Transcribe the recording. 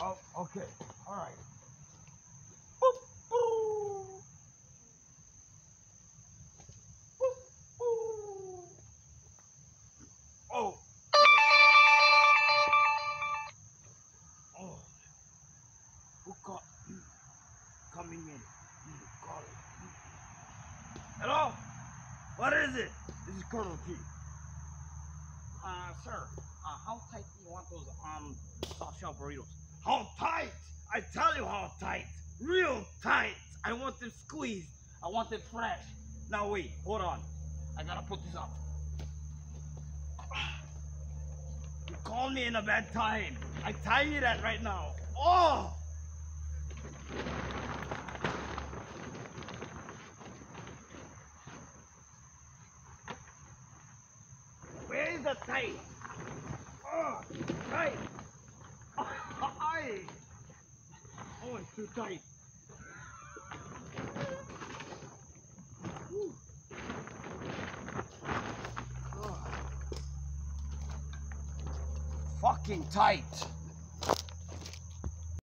Oh, okay. All right. Boop, boop. Boop, boop. Oh. Oh. Who coming in? Call it. Hello? What is it? This is Colonel T. Sir, how tight do you want those soft shell burritos? How tight? I tell you how tight. Real tight. I want them squeezed. I want them fresh. Now wait, hold on. I gotta put this up. You called me in a bad time. I tell you that right now. Oh! Where is the tight? Oh, tight. Oh, it's too tight. Oh. Fucking tight.